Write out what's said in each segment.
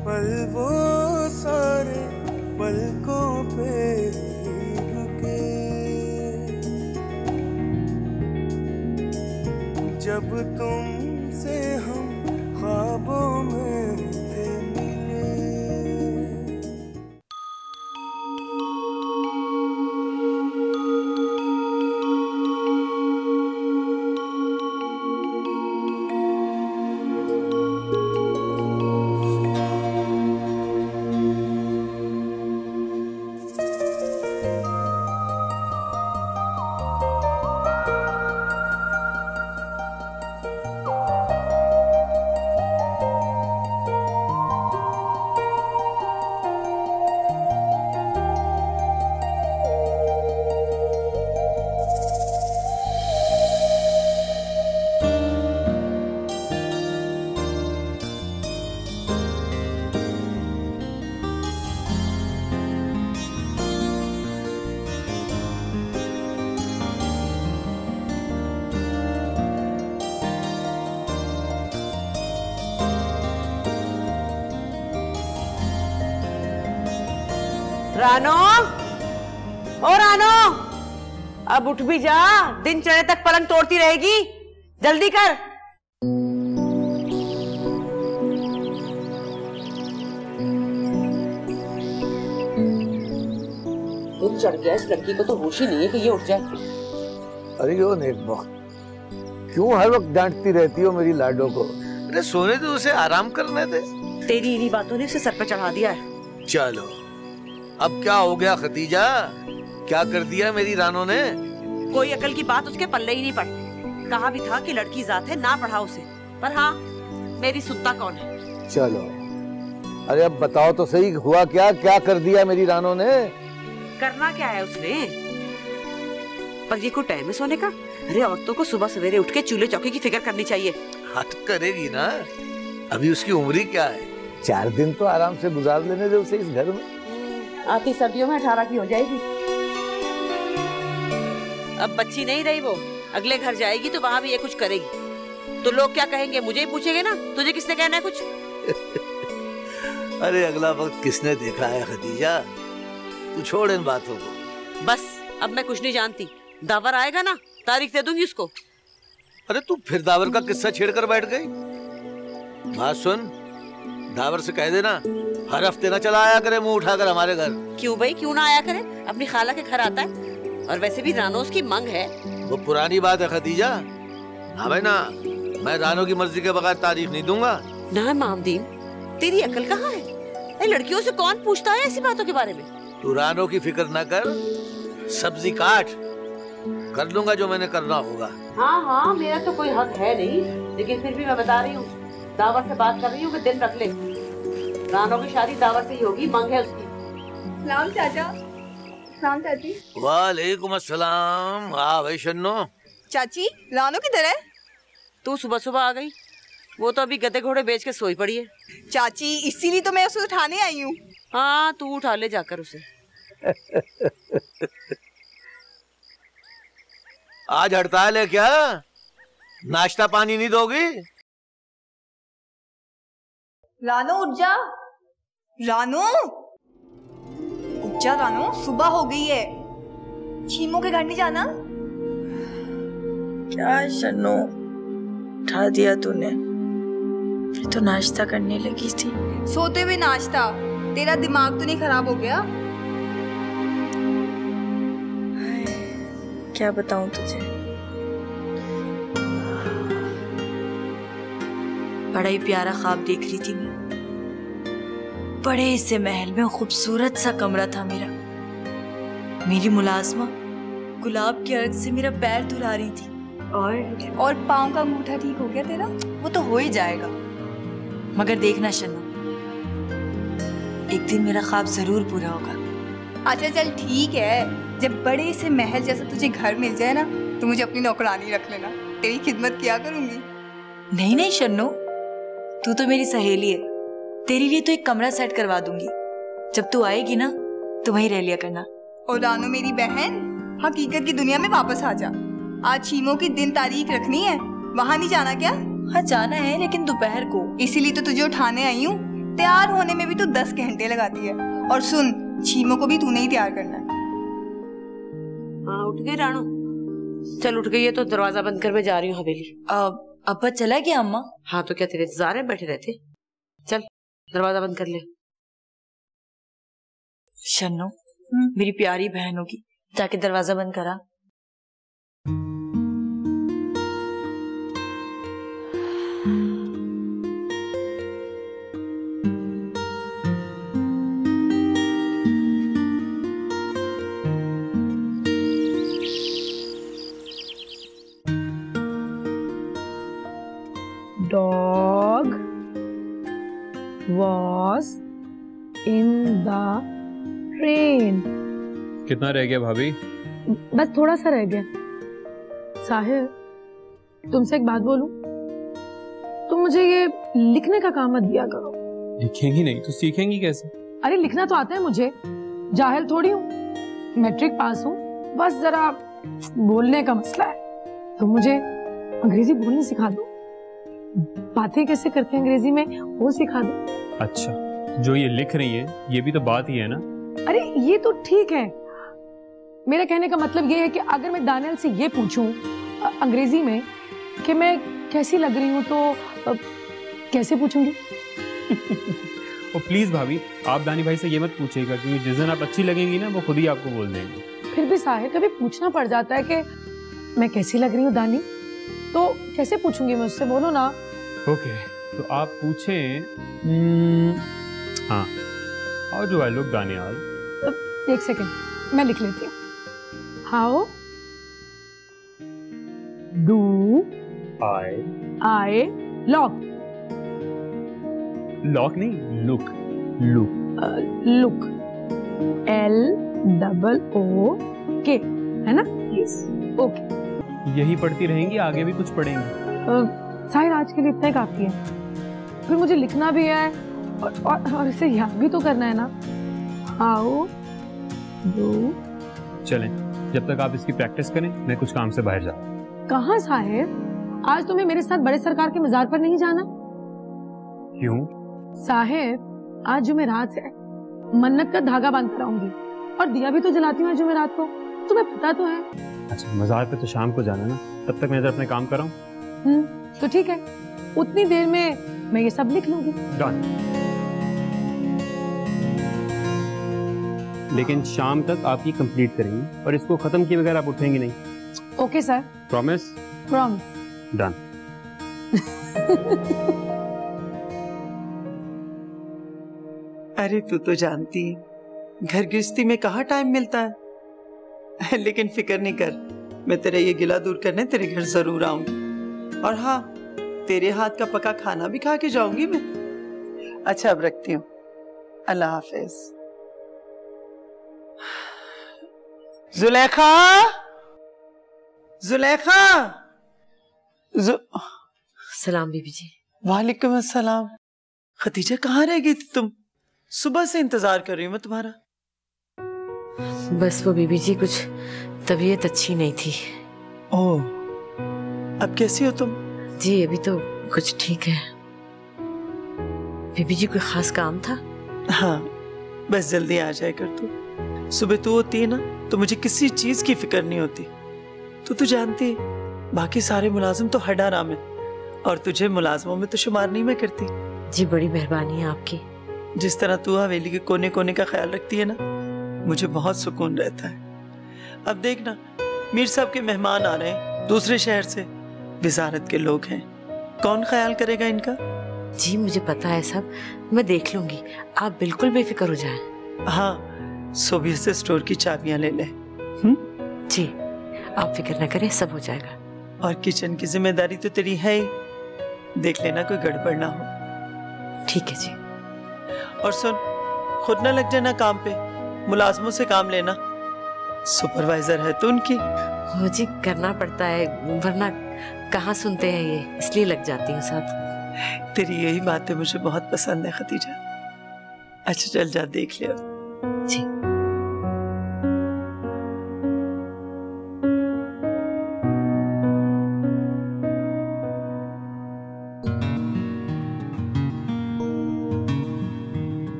पल वो सारे पलकों पे रुके, जब तुमसे हम ख्वाबों में थे मिले। रानो, ओ रानो, अब उठ भी जा, दिन चढ़े तक पलंग तोड़ती रहेगी, जल्दी कर। दिन चढ़ गया, इस लड़की को तो होश ही नहीं है कि ये उठ जाए। अरे यो नेकबा, क्यों हर वक्त डांटती रहती हो मेरी लाडो को? अरे सोने दो, उसे आराम करने दे। तेरी इन्हीं बातों ने उसे सर पर चढ़ा दिया है। चलो, अब क्या हो गया खतीजा? क्या कर दिया मेरी रानो ने? कोई अकल की बात उसके पल्ले ही नहीं पड़ी। कहा भी था कि लड़की जात है, ना पढ़ा उसे। पर हाँ, मेरी सुनता कौन है? चलो, अरे अब बताओ तो सही, हुआ क्या? क्या कर दिया मेरी रानो ने? करना क्या है उसने? पर ये कोई टाइम है सोने का? अरे औरतों को सुबह सवेरे उठ के चूल्हे चौके की फिक्र करनी चाहिए। हाथ करेगी ना, अभी उसकी उम्र ही क्या है? 4 दिन तो आराम से गुजार लेने दे उसे इस घर में। आती सर्दियों में 18 की हो जाएगी। अब बच्ची नहीं रही वो, अगले घर जाएगी तो वहाँ भी ये कुछ करेगी तो लोग क्या कहेंगे? मुझे ही पूछेंगे ना, तुझे किसने कहना है कुछ? अरे अगला वक्त किसने देखा है खदीजा, तू छोड़ इन बातों को। बस अब मैं कुछ नहीं जानती। दावर आएगा ना, तारीख दे दूंगी उसको। अरे तू फिर दावर का किस्सा छेड़ कर बैठ गई। बात सुन, दावर से कह देना हर हफ्ते ना चला आया करे मुंह उठाकर हमारे घर। क्यों भाई, क्यों ना आया करे? अपनी खाला के घर आता है। और वैसे भी रानो उसकी मंग है। वो पुरानी बात है खदीजा। ना भाई ना, मैं रानो की मर्जी के बगैर तारीख नहीं दूंगा। ना मामदीन, तेरी अकल कहाँ है? लड़कियों से कौन पूछता है ऐसी बातों के बारे में? तू रानो की फिक्र ना कर, सब्जी काट, कर लूंगा जो मैंने करना होगा। हाँ हाँ, मेरा तो कोई हक है नहीं, लेकिन फिर भी मैं बता रही हूँ, दावर से बात कर रही हूँ कि दिन रख ले। रानो की शादी दावर से ही होगी, मंग है उसकी। सलाम चाचा। सलाम चाची। वालेकुम अस्सलाम। हाँ भाई शन्नो। चाची, रानो किधर है? तू सुबह सुबह आ गई, वो तो अभी गधे घोड़े बेच के सोई पड़ी है। चाची, इसीलिए तो मैं उसे उठाने आई हूँ। हाँ, तू उठा ले जाकर उसे। आज हड़ताल है क्या? नाश्ता पानी नहीं दोगी? रानो उठ जा। रानो उठ जा। रानो, सुबह हो गई है। छीमो के घर नहीं जाना? क्या शन्नो, उठा दिया तूने। मैं तो नाश्ता करने लगी थी। सोते हुए नाश्ता? तेरा दिमाग तो नहीं खराब हो गया? क्या बताऊं तुझे, बड़ा ही प्यारा ख्वाब देख रही थी मैं। बड़े से महल में खूबसूरत सा कमरा था मेरा। मेरी मुलाजमा गुलाब के अर्क से मेरा पैर धुला रही थी। और पाँव का अंगूठा ठीक हो गया तेरा? वो तो हो ही जाएगा, मगर देखना शन्नो, एक दिन मेरा ख्वाब जरूर पूरा होगा। अच्छा चल ठीक है, जब बड़े से महल जैसा तुझे घर मिल जाए ना, तो मुझे अपनी नौकरानी रख लेना, तेरी खिदमत किया करूंगी। नहीं नहीं शन्नो, तू तो मेरी सहेली है, तेरे लिए तो एक कमरा सेट करवा दूंगी। जब तू आएगी ना तो वहीं रह लिया करना। और रानो मेरी बहन, हकीकत की दुनिया में वापस आ जा। आज छीमो की दिन तारीख रखनी है, वहाँ नहीं जाना क्या? हाँ जाना है, लेकिन दोपहर को। इसीलिए तो तुझे उठाने आई हूँ तैयार होने में भी तू 10 घंटे लगाती है। और सुन, छीमो को भी तूने ही तैयार करना है। हाँ उठ गई रानू? चल उठ गई है तो दरवाजा बंद कर, मैं जा रही हूँ हवेली। अब्बा चला गया अम्मा? हाँ तो क्या तेरे इंतजार है, बैठे रहते। चल दरवाजा बंद कर ले। शन्नो, मेरी प्यारी बहन होगी, जाके दरवाजा बंद करा। Dog was in the train. कितना रह गया भाभी? बस थोड़ा सा रह गया। साहिर, तुमसे एक बात बोलूं? तुम मुझे ये लिखने का काम मत दिया करो। लिखेंगी नहीं तो सीखेंगी कैसे? अरे लिखना तो आता है मुझे, जाहिल थोड़ी हूँ। मैट्रिक पास हूँ, बस जरा बोलने का मसला है। तो मुझे अंग्रेजी बोलनी सिखा दो, बातें कैसे करते हैं अंग्रेजी में वो सिखा दो। अच्छा, जो ये लिख रही हैं ये भी तो बात ही है ना? अरे ये तो ठीक है, मेरा कहने का मतलब ये है कि अगर मैं दानियल से ये पूछूं अंग्रेजी में कि मैं कैसी लग रही हूँ तो कैसे पूछूंगी? ओ प्लीज भाभी, आप दानी भाई से ये मत पूछिएगा, क्योंकि जिस दिन आप अच्छी लगेंगी ना वो खुद ही आपको बोल देंगे। फिर भी साहिर, कभी पूछना पड़ जाता है कि मैं कैसी लग रही हूँ दानी, तो कैसे पूछूंगी मैं उससे, बोलो ना। ओके, तो आप पूछें हाँ, how do I look Daniyal? एक सेकेंड, मैं लिख लेती हूँ। हाउ डू आई लॉक नहीं, लुक लुक LOOK है ना? Yes, okay. यही पढ़ती रहेंगी, आगे भी कुछ पढ़ेंगी? साहिर, आज के लिए इतना ही काफी है। फिर मुझे लिखना भी है और इसे याद भी तो करना है ना। How do. चलें, जब तक आप इसकी प्रैक्टिस करें मैं कुछ काम से बाहर जाऊँ। कहाँ साहिर? आज तुम्हें मेरे साथ बड़े सरकार के मजार पर नहीं जाना? क्यों? साहिर, आज जुमेरात है, मन्नत का धागा बांध कर आऊंगी और दिया भी तो जलाती हूँ जुमेरात को, तुम्हें पता तो है। अच्छा, मजार पे तो शाम को जाना ना, तब तक मैं अपने काम कर रहा हूँ। तो ठीक है, उतनी देर में मैं ये सब लिख लूंगी। डन। लेकिन शाम तक आप ये कंप्लीट करेंगी और इसको खत्म किए बगैर आप उठेंगी नहीं। Okay sir. Promise? Promise. Done. अरे तू तो जानती है घर गृहस्थी में कहाँ टाइम मिलता है। लेकिन फिक्र नहीं कर, मैं तेरा ये गिला दूर करने तेरे घर जरूर आऊंगी। और हाँ, तेरे हाथ का पका खाना भी खा के जाऊंगी मैं। अच्छा, अब रखती हूँ, अल्लाह हाफिज। जुलेखा, जुलेखा। सलाम बीबी जी। वालेकुम अस्सलाम। खतीजा, कहाँ रह गई थी तुम? सुबह से इंतजार कर रही हूँ मैं तुम्हारा। बस वो बीबी जी, कुछ तबीयत अच्छी नहीं थी। ओह, अब कैसी हो तुम? जी अभी तो कुछ ठीक है। बीबी जी, कोई खास काम था? हाँ, बस जल्दी आ जाए कर तू। सुबह तू होती है ना तो मुझे किसी चीज की फिक्र नहीं होती। तू जानती है, बाकी सारे मुलाजिम तो हडाराम है और तुझे मुलाजमों में तो शुमार नहीं मैं करती। जी बड़ी मेहरबानी है आपकी। जिस तरह तू हवेली के कोने कोने का ख्याल रखती है ना, मुझे बहुत सुकून रहता है। अब देखना, मीर साहब के मेहमान आ रहे हैं दूसरे शहर से, विजारत के लोग हैं, कौन ख्याल करेगा इनका? जी मुझे पता है सब, मैं देख लूंगी, आप बिल्कुल बेफिक्र हो जाएं। हाँ, सोबिया से स्टोर की चाबियां ले ले। जी आप फिक्र न करें, सब हो जाएगा। और किचन की जिम्मेदारी तो तेरी है ही, देख लेना कोई गड़बड़ ना हो। ठीक है जी। और सुन, खुद ना लग जाना काम पे, मुलाजमों से काम लेना, सुपरवाइजर है तो उनकी। हो जी, करना पड़ता है, वरना कहाँ सुनते हैं ये, इसलिए लग जाती हूँ साथ। तेरी यही बातें मुझे बहुत पसंद है खतीजा। अच्छा चल जा, देख लिया जी।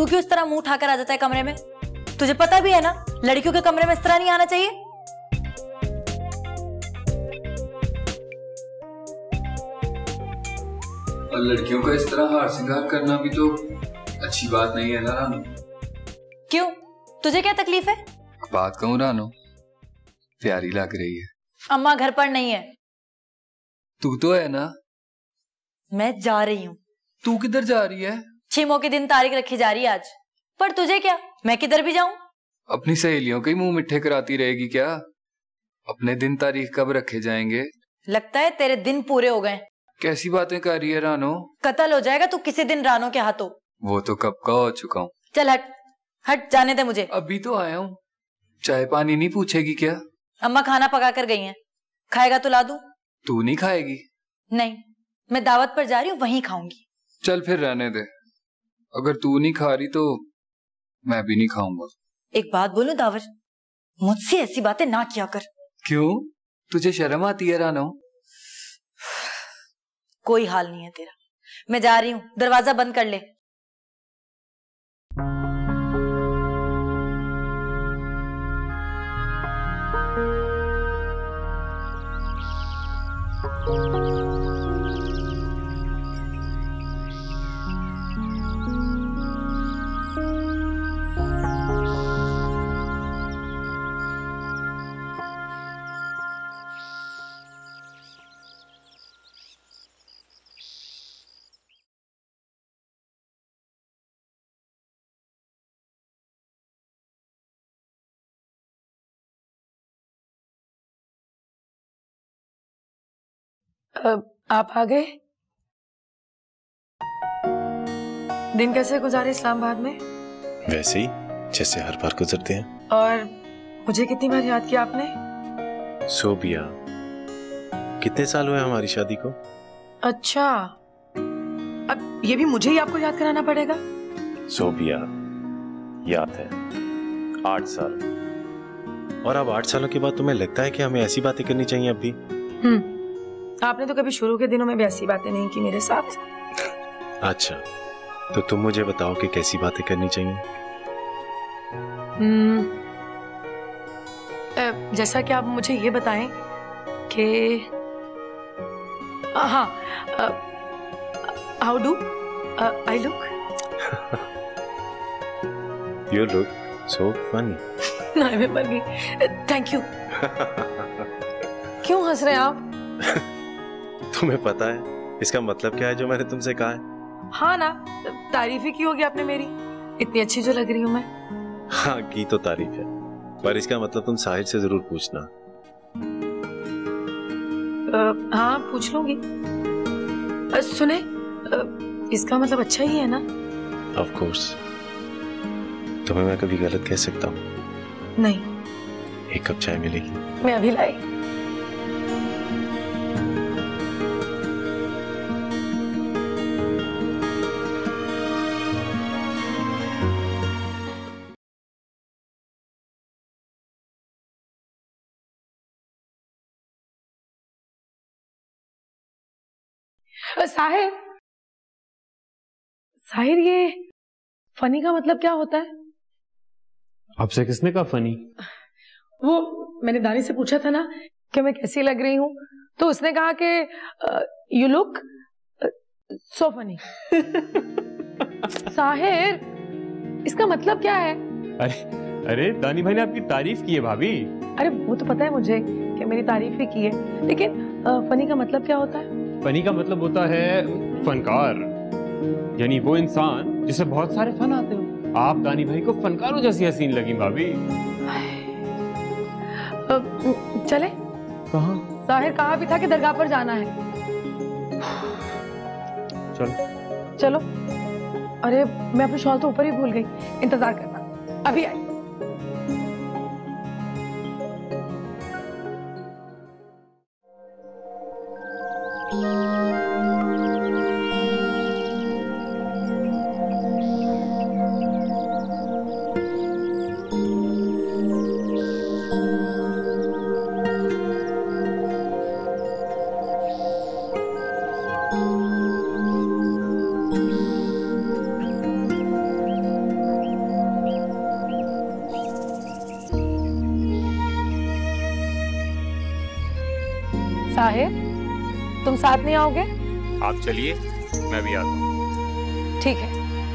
तू क्यों इस तरह मुंह उठाकर आ जाता है कमरे में? तुझे पता भी है ना लड़कियों के कमरे में इस तरह नहीं आना चाहिए। और लड़कियों का इस तरह हार श्रृंगार करना भी तो अच्छी बात नहीं है ना रानू। क्यों, तुझे क्या तकलीफ है? बात कहूँ रानू, प्यारी लग रही है। अम्मा घर पर नहीं है। तू तो है ना। मैं जा रही हूँ। तू किधर जा रही है? छीमो के दिन तारीख रखी जा रही है आज। पर तुझे क्या, मैं किधर भी जाऊं? अपनी सहेलियों के मुंह मिठे कराती रहेगी क्या? अपने दिन तारीख कब रखे जाएंगे? लगता है तेरे दिन पूरे हो गए। कैसी बातें कर रही है रानो? कत्ल हो जाएगा तू किसी दिन रानो के हाथों। वो तो कब का हो चुका हूँ। चल हट, हट जाने दे मुझे। अभी तो आया हूँ, चाय पानी नहीं पूछेगी क्या? अम्मा खाना पका कर गई हैं, खाएगा तो ला दूं? तू नहीं खाएगी? नहीं, मैं दावत पर जा रही हूँ, वहीं खाऊंगी। चल फिर रहने दे, अगर तू नहीं खा रही तो मैं भी नहीं खाऊंगा। एक बात बोलूं दावर, मुझसे ऐसी बातें ना किया कर। क्यों, तुझे शर्म आती है रानो? कोई हाल नहीं है तेरा, मैं जा रही हूँ, दरवाजा बंद कर ले। आप आ गए? दिन कैसे गुजारे इस्लामाबाद में? वैसे ही जैसे हर बार गुजरते हैं। और मुझे कितनी बार याद किया आपने? सोबिया, कितने साल हुए हमारी शादी को? अच्छा, अब ये भी मुझे ही आपको याद कराना पड़ेगा? सोबिया, याद है 8 साल। और अब 8 सालों के बाद तुम्हें लगता है कि हमें ऐसी बातें करनी चाहिए अब भी? आपने तो कभी शुरू के दिनों में भी ऐसी बातें नहीं की मेरे साथ। अच्छा, तो तुम मुझे बताओ कि कैसी बातें करनी चाहिए? जैसा कि आप मुझे ये बताएं कि हाँ, how do I look? You look so funny. मैं मर गई। Thank you. क्यों हंस रहे हैं आप? तुम्हें पता है इसका मतलब क्या है जो मैंने तुमसे कहा है? हाँ ना, तारीफ ही की होगी आपने मेरी, इतनी अच्छी जो लग रही हूँ मैं। हाँ, की तो तारीफ है, पर इसका मतलब तुम साहिर से जरूर पूछना। हाँ, पूछ लूंगी। सुने, इसका मतलब अच्छा ही है ना? Of course. तुम्हें मैं कभी गलत कह सकता हूँ? नहीं। एक कप चाय मिलेगी? मैं अभी लाई। साहिर, साहिर, ये फनी का मतलब क्या होता है? आपसे किसने कहा फनी? वो मैंने दानी से पूछा था ना कि मैं कैसी लग रही हूँ, तो उसने कहा कि you look so funny. Sahir, इसका मतलब क्या है? अरे दानी भाई ने आपकी तारीफ की है भाभी। अरे वो तो पता है मुझे कि मेरी तारीफ ही की है, लेकिन फनी का मतलब क्या होता है? फनी का मतलब होता है फनकार, यानी वो इंसान जिसे बहुत सारे फन आते हो। आप दानी भाई को फनकारों जैसी हसीन लगी भाभी। चले? कहाँ? साहिर कहा भी था कि दरगाह पर जाना है। चलो चलो। अरे मैं अपनी शॉल तो ऊपर ही भूल गई, इंतजार करना, अभी आई। जाहिर, तुम साथ नहीं आओगे? आप चलिए, मैं भी आता हूँ। ठीक है।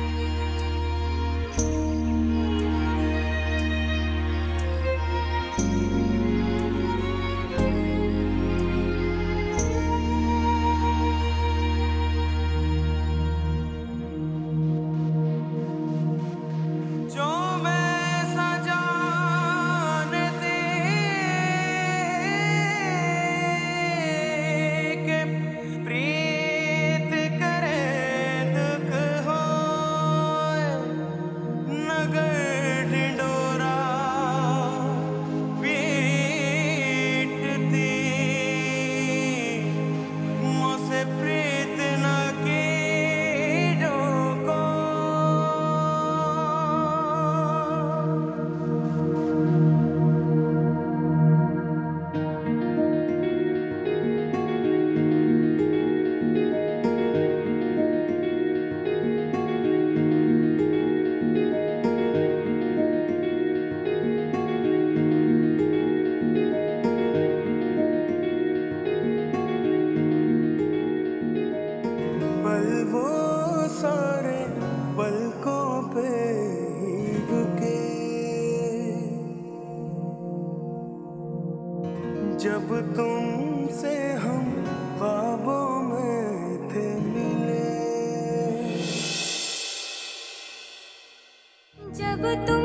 जब तुमसे हम ख्वाबों में थे मिले, जब तुम